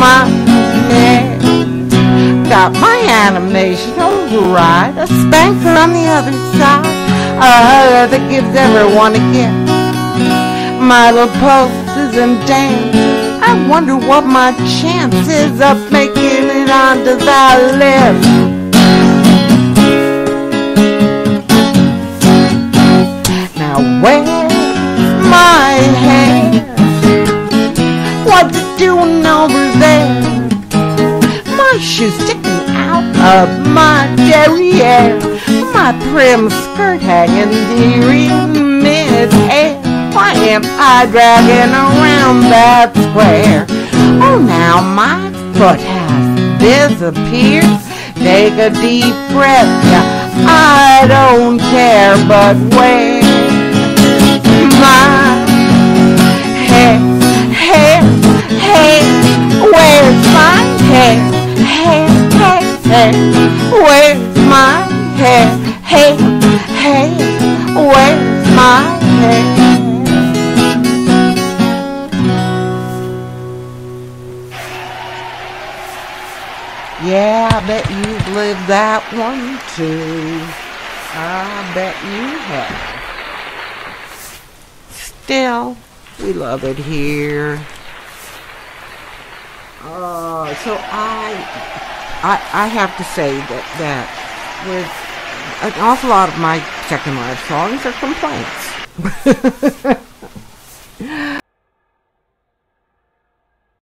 my head. Got my animation override, a spanker on the other side, a hugger that gives everyone a gift. My little poses and dances, I wonder what my chances of making it onto that list. Now where's my hair? What you doing over there? My shoes sticking out of my derriere, my prim skirt hanging dear in mid-air. Why am I dragging around that square? Oh, now my foot has disappeared. Take a deep breath, yeah, I don't care, but where's my hair, hair, hair? Where's my hair, hair, hair, hair? Where's my hair, hair, hair? Where's my hair? Yeah, I bet you've lived that one too. I bet you have. Still, we love it here. So I have to say that with an awful lot of my Second Life songs are complaints.